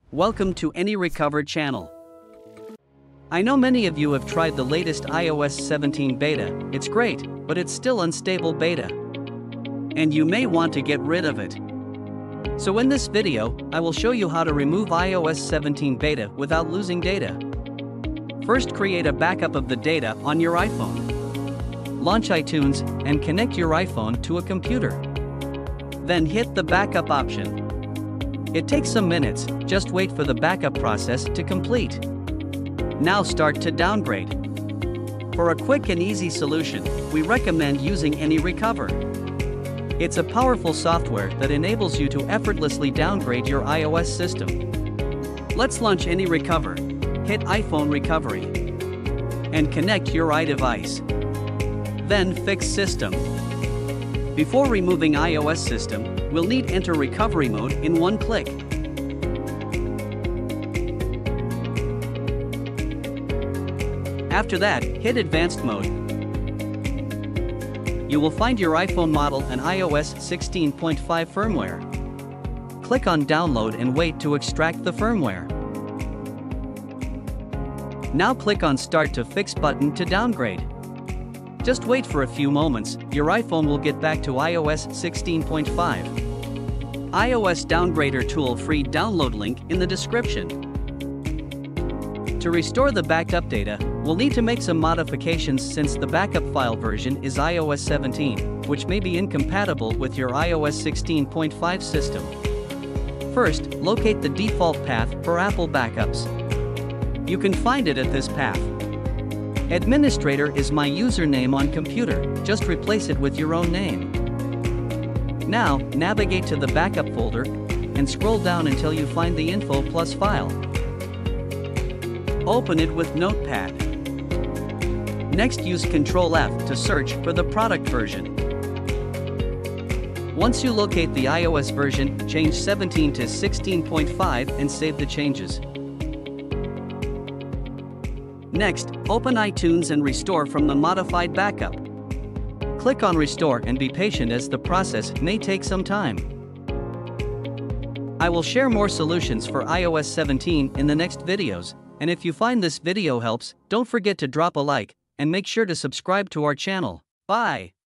Welcome to AnyRecover channel. I know many of you have tried the latest iOS 17 beta. It's great, but it's still unstable beta. And you may want to get rid of it. So in this video, I will show you how to remove iOS 17 beta without losing data. First, create a backup of the data on your iPhone. Launch iTunes and connect your iPhone to a computer. Then hit the backup option. It takes some minutes, just wait for the backup process to complete. Now start to downgrade. For a quick and easy solution, we recommend using AnyRecover. It's a powerful software that enables you to effortlessly downgrade your iOS system. Let's launch AnyRecover. Hit iPhone Recovery. And connect your iDevice. Then fix system. Before removing iOS system, we'll need enter recovery mode in one click. After that, hit advanced mode. You will find your iPhone model and iOS 16.5 firmware. Click on download and wait to extract the firmware. Now click on start to fix button to downgrade. Just wait for a few moments, your iPhone will get back to iOS 16.5. iOS Downgrader Tool free download link in the description. To restore the backed up data, we'll need to make some modifications since the backup file version is iOS 17, which may be incompatible with your iOS 16.5 system. First, locate the default path for Apple backups. You can find it at this path. Administrator is my username on computer, just replace it with your own name. Now, navigate to the backup folder and scroll down until you find the Info Plus file. Open it with Notepad. Next, use Ctrl F to search for the product version. Once you locate the iOS version, change 17 to 16.5 and save the changes. Next, open iTunes and restore from the modified backup. Click on Restore and be patient as the process may take some time. I will share more solutions for iOS 17 in the next videos, and if you find this video helps, don't forget to drop a like, and make sure to subscribe to our channel. Bye!